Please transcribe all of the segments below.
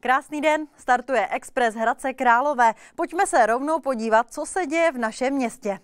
Krásný den, startuje Express Hradce Králové. Pojďme se rovnou podívat, co se děje v našem městě.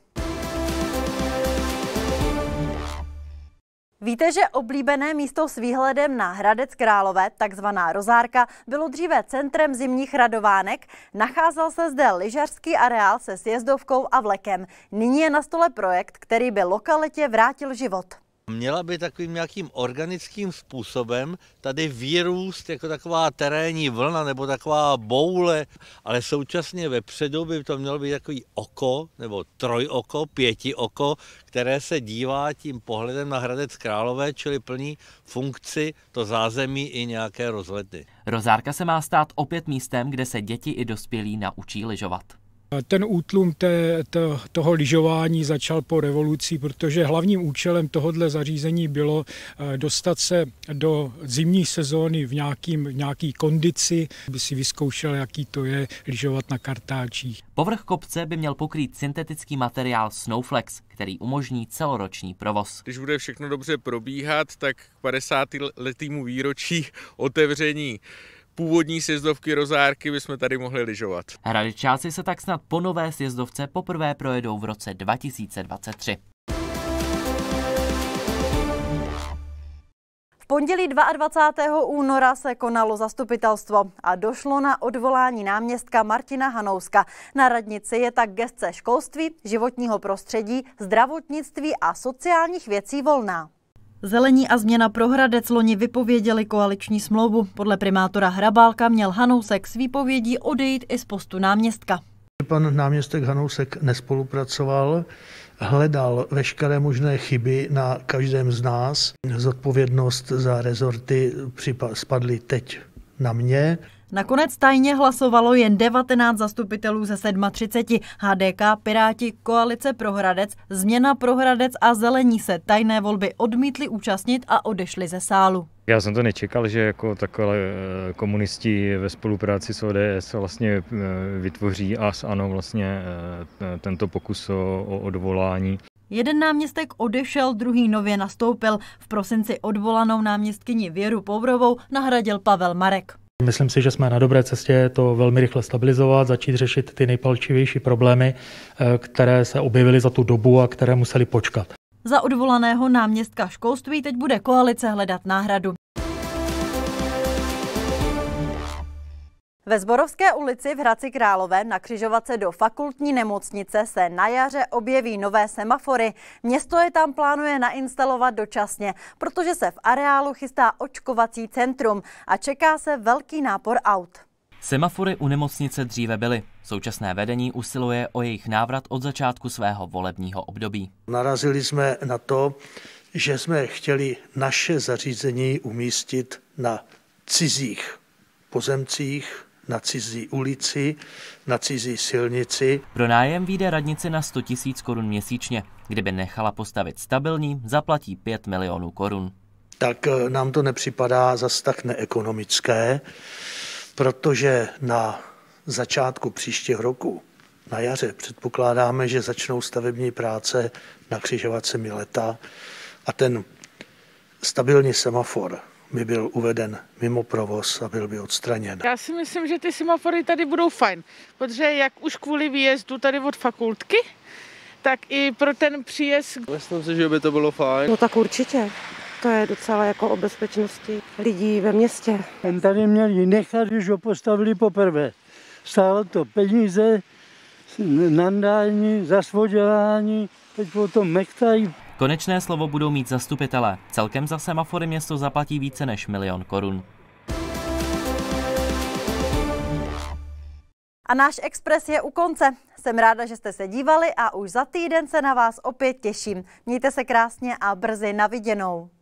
Víte, že oblíbené místo s výhledem na Hradec Králové, takzvaná Rozárka, bylo dříve centrem zimních radovánek? Nacházel se zde lyžařský areál se sjezdovkou a vlekem. Nyní je na stole projekt, který by lokalitě vrátil život. Měla by takovým nějakým organickým způsobem tady vyrůst jako taková terénní vlna nebo taková boule, ale současně vepředu by to mělo být takový oko nebo trojoko, pětioko, které se dívá tím pohledem na Hradec Králové, čili plní funkci to zázemí i nějaké rozhledy. Rozárka se má stát opět místem, kde se děti i dospělí naučí lyžovat. Ten útlum toho lyžování začal po revoluci, protože hlavním účelem tohoto zařízení bylo dostat se do zimní sezóny v nějaký kondici, aby si vyzkoušel, jaký to je lyžovat na kartáčích. Povrch kopce by měl pokrýt syntetický materiál Snowflex, který umožní celoroční provoz. Když bude všechno dobře probíhat, tak k 50. letému výročí otevření původní sjezdovky Rozárky bychom tady mohli lyžovat. Hradečáci se tak snad po nové sjezdovce poprvé projedou v roce 2023. V pondělí 22. února se konalo zastupitelstvo a došlo na odvolání náměstka Martina Hanouska. Na radnici je tak gesce školství, životního prostředí, zdravotnictví a sociálních věcí volná. Zelení a změna pro Hradec loni vypověděli koaliční smlouvu. Podle primátora Hrabálka měl Hanousek s výpovědí odejít i z postu náměstka. Pan náměstek Hanousek nespolupracoval, hledal veškeré možné chyby na každém z nás. Zodpovědnost za rezorty spadly teď na mě. Nakonec tajně hlasovalo jen 19 zastupitelů ze 37. HDK, Piráti, Koalice pro Hradec, Změna pro Hradec a Zelení se tajné volby odmítli účastnit a odešli ze sálu. Já jsem to nečekal, že jako takhle komunisti ve spolupráci s ODS vlastně vytvoří a s ANO vlastně tento pokus o odvolání. Jeden náměstek odešel, druhý nově nastoupil. V prosinci odvolanou náměstkyni Věru Povrovou nahradil Pavel Marek. Myslím si, že jsme na dobré cestě to velmi rychle stabilizovat, začít řešit ty nejpalčivější problémy, které se objevily za tu dobu a které museli počkat. Za odvolaného náměstka školství teď bude koalice hledat náhradu. Ve Zborovské ulici v Hradci Králové na křižovatce do fakultní nemocnice se na jaře objeví nové semafory. Město je tam plánuje nainstalovat dočasně, protože se v areálu chystá očkovací centrum a čeká se velký nápor aut. Semafory u nemocnice dříve byly. Současné vedení usiluje o jejich návrat od začátku svého volebního období. Narazili jsme na to, že jsme chtěli naše zařízení umístit na cizích pozemcích, na cizí ulici, na cizí silnici. Pro nájem vyjde radnici na 100 000 korun měsíčně. Kdyby nechala postavit stabilní, zaplatí 5 milionů korun. Tak nám to nepřipadá zas tak neekonomické, protože na začátku příštího roku, na jaře, předpokládáme, že začnou stavební práce na křižovatce Mileta a ten stabilní semafor by byl uveden mimo provoz a byl by odstraněn. Já si myslím, že ty semafory tady budou fajn, protože jak už kvůli výjezdu tady od fakultky, tak i pro ten příjezd. Myslím si, že by to bylo fajn. No tak určitě. To je docela jako o bezpečnosti lidí ve městě. Ten tady měli nechat, když ho postavili poprvé. Stálo to peníze, nandání, zasvodělání, teď potom mechtají. Konečné slovo budou mít zastupitelé. Celkem za semafory město zaplatí více než 1 milion korun. A náš Express je u konce. Jsem ráda, že jste se dívali a už za týden se na vás opět těším. Mějte se krásně a brzy na viděnou.